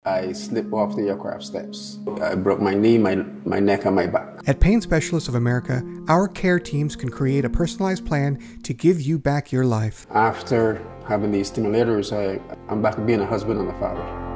I slipped off the aircraft steps. I broke my knee, my neck, and my back. At Pain Specialists of America, our care teams can create a personalized plan to give you back your life. After having these stimulators, I'm back to being a husband and a father.